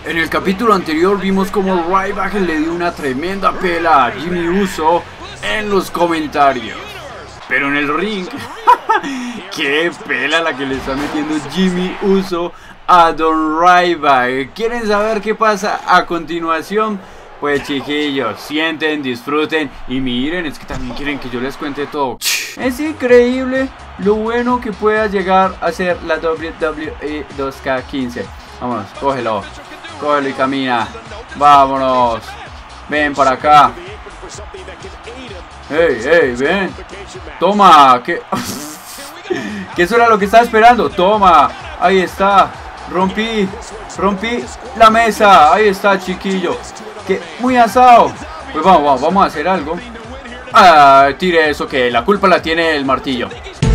En el capítulo anterior vimos como Ryback le dio una tremenda pela a Jimmy Uso en los comentarios. Pero en el ring, qué pela la que le está metiendo Jimmy Uso a Don Ryback. ¿Quieren saber qué pasa a continuación? Pues chiquillos, sienten, disfruten y miren, es que también quieren que yo les cuente todo. Es increíble lo bueno que pueda llegar a ser la WWE 2K15. Vámonos, cógelo y camina. Vámonos. Ven para acá. Hey, ven. Toma, que eso era lo que estaba esperando. Toma, ahí está. Rompí la mesa. Ahí está, chiquillo. Que muy asado. Pues vamos a hacer algo. Ah, tire eso, que la culpa la tiene el martillo.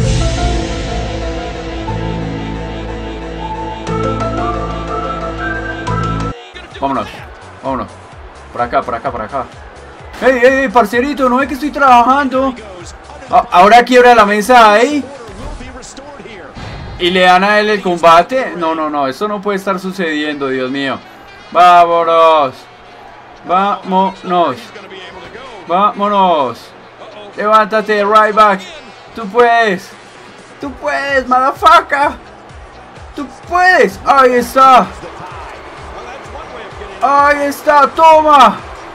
Vámonos. Por acá. Hey, parcerito, no es que estoy trabajando. Ahora quiebra la mesa ahí. Y le dan a él el combate. No, eso no puede estar sucediendo, Dios mío. Vámonos. Levántate, Ryback. Tú puedes, motherfucker. Tú puedes. Ahí está, toma.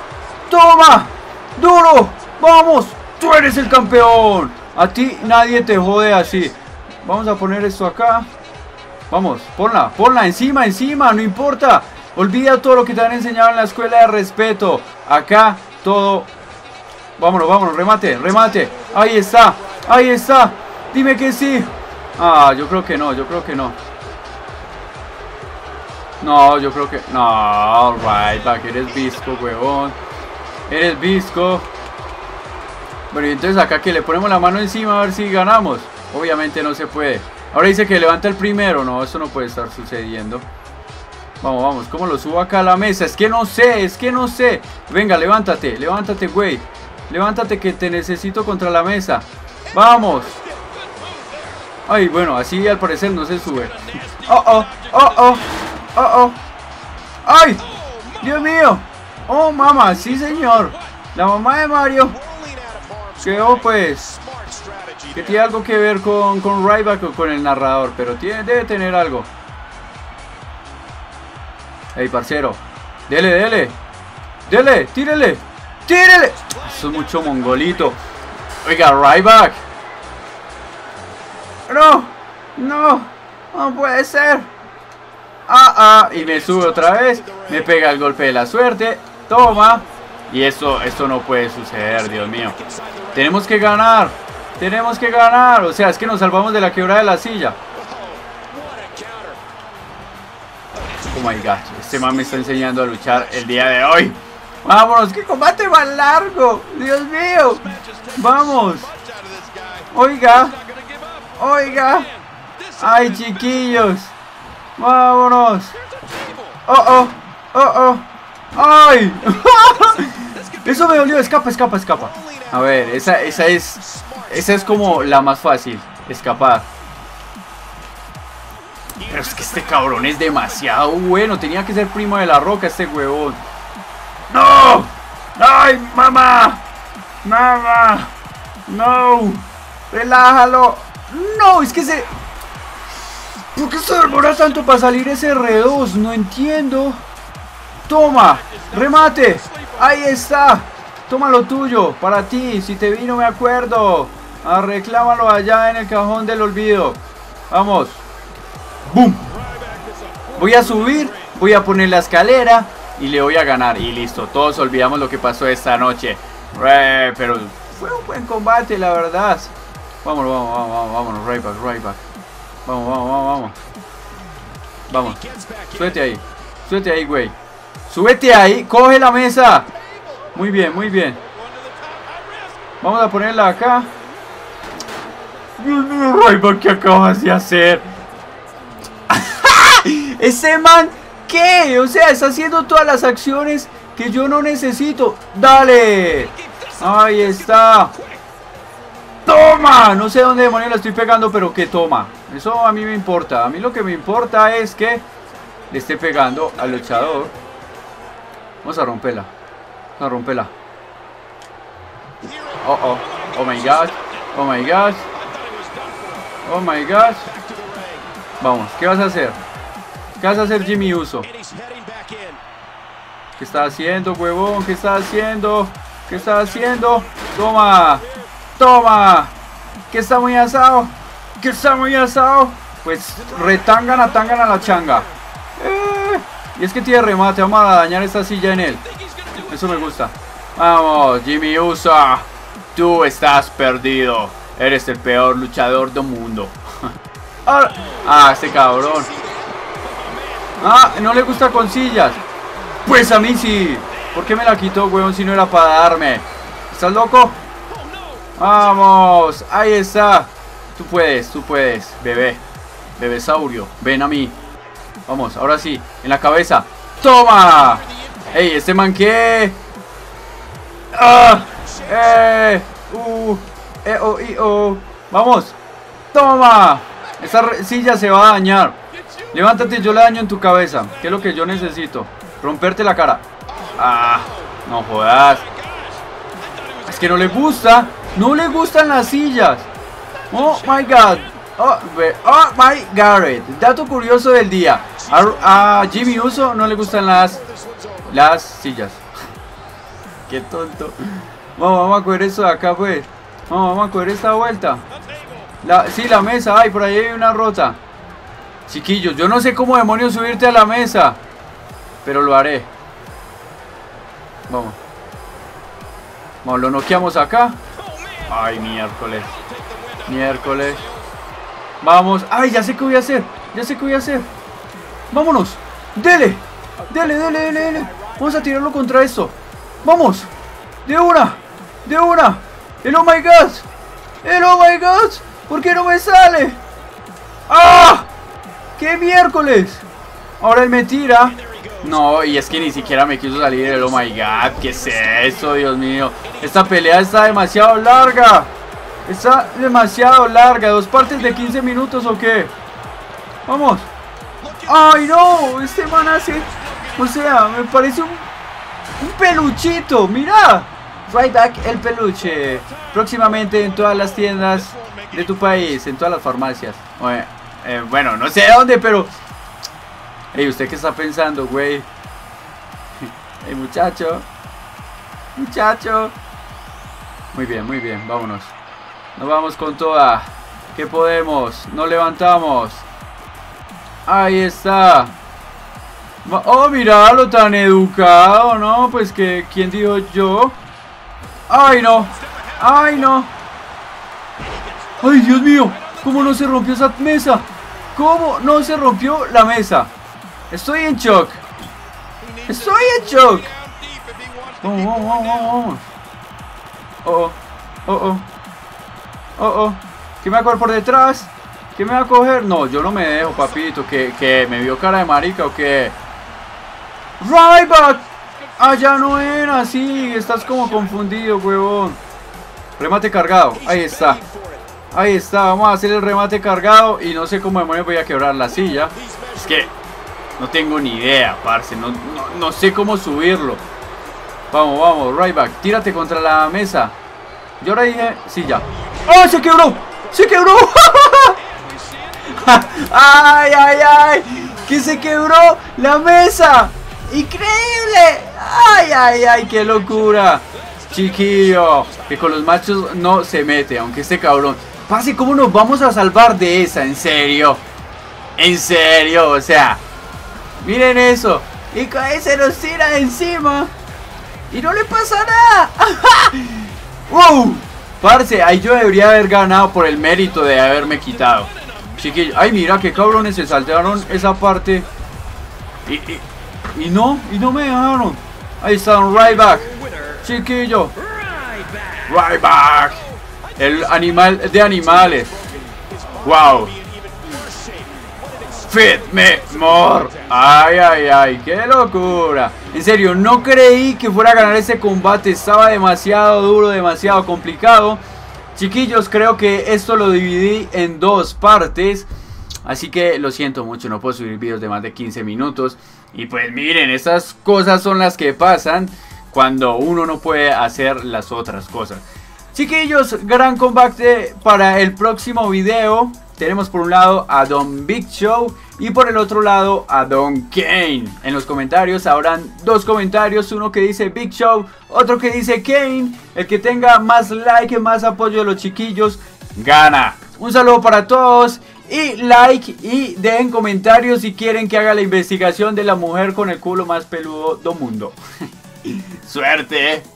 Duro, vamos. Tú eres el campeón. A ti nadie te jode así. Vamos a poner esto acá. Vamos, ponla encima, no importa. Olvida todo lo que te han enseñado en la escuela de respeto. Acá todo. Vámonos, remate. Ahí está. Dime que sí. Yo creo que no. No, yo creo que... No, Ryback, eres visco, huevón. Eres visco. Bueno, y entonces acá que le ponemos la mano encima a ver si ganamos. Obviamente no se puede. Ahora dice que levanta el primero. No, eso no puede estar sucediendo. Vamos, ¿cómo lo subo acá a la mesa? Es que no sé. Venga, levántate, güey. Levántate que te necesito contra la mesa. Vamos. Ay, bueno, así al parecer no se sube. Oh. ¡Ay! ¡Dios mío! ¡Oh, mamá! ¡Sí, señor! La mamá de Mario. Quedó, pues. Que tiene algo que ver con Ryback o con el narrador. Pero debe tener algo. ¡Ey, parcero! ¡Dele! ¡Tírele! Eso es mucho mongolito. Oiga, Ryback. No puede ser. Y me sube otra vez. Me pega el golpe de la suerte. Toma. Y esto no puede suceder, Dios mío. Tenemos que ganar. O sea, es que nos salvamos de la quebrada de la silla. Oh my god. Este man me está enseñando a luchar el día de hoy. Vámonos, qué combate más largo. Dios mío. Vamos. Oiga. Ay, chiquillos. Vámonos. Oh. Ay. Eso me dolió. Escapa. A ver, esa es como la más fácil. Escapar. Pero es que este cabrón es demasiado bueno. Tenía que ser primo de la Roca este huevón. ¡No! ¡Ay, mamá! ¡No! ¡Relájalo! ¡No! Es que ¿por qué se demora tanto para salir ese R2? No entiendo. Toma, remate. Ahí está. Toma lo tuyo, para ti. Si te vi no me acuerdo. Reclámalo allá en el cajón del olvido. Vamos. ¡Bum! Voy a subir, voy a poner la escalera y le voy a ganar. Y listo, todos olvidamos lo que pasó esta noche. Pero fue un buen combate, la verdad. Vámonos, Ryback. Vamos. Súbete ahí, güey. Súbete ahí, coge la mesa. Muy bien. Vamos a ponerla acá. Dios mío, Ryback, ¿qué acabas de hacer? Ese man, ¿qué? O sea, está haciendo todas las acciones que yo no necesito. ¡Dale! Ahí está. ¡Toma! No sé dónde demonios la estoy pegando, pero que toma. Eso a mí me importa. A mí lo que me importa es que le esté pegando al luchador. Vamos a romperla. Vamos a romperla. Oh my god. Oh my god. Oh my god. Vamos, ¿qué vas a hacer? ¿Qué vas a hacer, Jimmy Uso? ¿Qué está haciendo, huevón? ¿Qué está haciendo? ¿Qué está haciendo? Toma. Toma. ¿Qué está muy asado? ¿Qué está muy asado? Pues retangan a la changa. Y es que tiene remate. Vamos a dañar esta silla en él. Eso me gusta. Vamos, Jimmy Uso. Tú estás perdido. Eres el peor luchador del mundo. Este cabrón. No le gusta con sillas. Pues a mí sí. ¿Por qué me la quitó, huevón, si no era para darme? ¿Estás loco? Vamos. Ahí está. Tú puedes, bebé. Bebesaurio. Ven a mí. Vamos, ahora sí. En la cabeza. ¡Toma! ¡Ey, este man qué! Vamos. ¡Toma! Esta silla se va a dañar. Levántate, yo la daño en tu cabeza. ¿Qué es lo que yo necesito? Romperte la cara. No jodas. Es que no le gusta. No le gustan las sillas. Oh my god. Oh my Garrett. Dato curioso del día. A Jimmy Uso no le gustan las sillas. Qué tonto. Vamos a coger esto de acá, pues. Vamos a coger esta vuelta. Sí, la mesa. Ay, por ahí hay una rota. Chiquillos, yo no sé cómo demonios subirte a la mesa, pero lo haré. Vamos, lo noqueamos acá. Ay, miércoles. Vamos. Ay, ya sé qué voy a hacer. Vámonos. Dele. Vamos a tirarlo contra esto. Vamos. De una. El oh my god. ¿Por qué no me sale? ¡Qué miércoles! Ahora él me tira. No, y es que ni siquiera me quiso salir el oh my god. ¿Qué es eso, Dios mío? Esta pelea está demasiado larga. ¿2 partes de 15 minutos o qué? Vamos. ¡Ay, no! Este man hace... O sea, me parece un peluchito. ¡Mira! Ryback el peluche. Próximamente en todas las tiendas de tu país. En todas las farmacias. Bueno, no sé dónde, pero... Ey, ¿usted qué está pensando, güey? Ey, muchacho. Muy bien, vámonos. Nos vamos con toda. ¿Qué podemos? Nos levantamos. Ahí está. Oh, míralo, tan educado, ¿no? Pues que, ¿quién dijo yo? ¡Ay, no! ¡Ay, Dios mío! ¿Cómo no se rompió esa mesa? ¿Cómo no se rompió la mesa? Estoy en shock. Vamos. ¿Qué me va a coger por detrás? ¿Qué me va a coger? No, yo no me dejo, papito. ¿Que me vio cara de marica o qué? Ryback. Ya no era así. Estás como confundido, huevón. Remate cargado. Ahí está. Vamos a hacer el remate cargado. Y no sé cómo demonios voy a quebrar la silla. Es que no tengo ni idea, parce. No sé cómo subirlo. Vamos, Ryback. Tírate contra la mesa. Yo ahora dije silla. ¡Oh, se quebró! ¡Ay! ¡Que se quebró la mesa! ¡Increíble! ¡Ay! ¡Qué locura! Chiquillo, que con los machos no se mete, aunque este cabrón. Pase, ¿cómo nos vamos a salvar de esa? ¿En serio? O sea, miren eso. Y cae, se nos tira encima y no le pasa nada. ¡Wow! Parce, ahí yo debería haber ganado por el mérito de haberme quitado. Chiquillo, ay, mira qué cabrones se saltaron esa parte. Y no me dejaron. Ahí está un Ryback. Chiquillo. Ryback. El animal de animales. Wow. Feed me more. Ay, qué locura. En serio, no creí que fuera a ganar ese combate. Estaba demasiado duro, demasiado complicado. Chiquillos, creo que esto lo dividí en 2 partes. Así que lo siento mucho, no puedo subir videos de más de 15 minutos. Y pues miren, estas cosas son las que pasan cuando uno no puede hacer las otras cosas. Chiquillos, gran combate para el próximo video. Tenemos por un lado a Don Big Show y por el otro lado a Don Kane. En los comentarios habrán dos comentarios, uno que dice Big Show, otro que dice Kane. El que tenga más like, más apoyo de los chiquillos, gana. Un saludo para todos y like, y dejen comentarios si quieren que haga la investigación de la mujer con el culo más peludo del mundo. Suerte.